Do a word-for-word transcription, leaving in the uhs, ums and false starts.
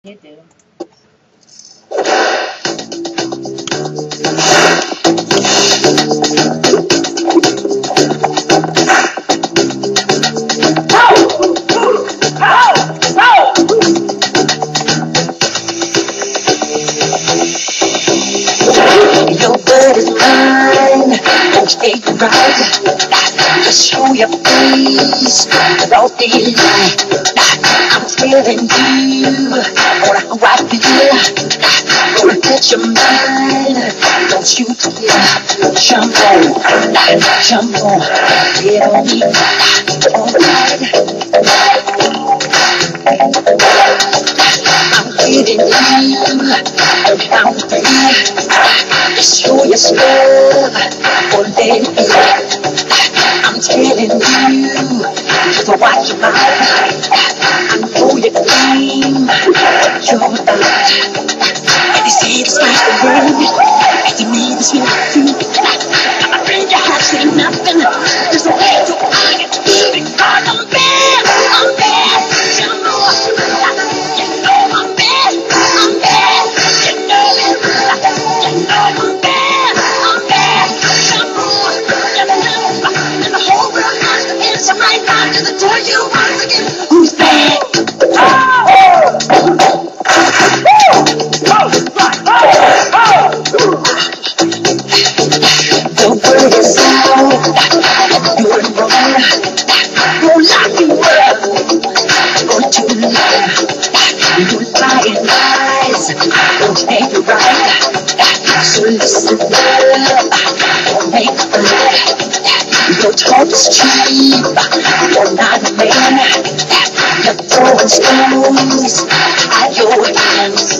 You do. Your word is mine, don't take it right. Just show your face, don't be light. I'm telling you, on how I feel. Gonna touch your mind, don't you dare. Jump on, jump on, get on me, alright. I'm getting you, on how I feel. Just show your stuff, or let it be. I'm telling you, just watch your mouth. I know your game, you're the and you see the sky's the limit, and you need this love too. I'm afraid you have seen nothing. There's no way to argue because I'm bad, I'm bad. You know, you know I'm bad, I'm bad. You know it, you know I'm bad, I'm bad. You know, you know, and the whole world has to answer right now to the door you once again. Who's bad? The word is out, you're wrong. Don't lie to world, going to lie. You lying lies, don't take it right. So listen up, don't make a fight. Your talk is cheap, you're not a man. You're throwing stones at your hands.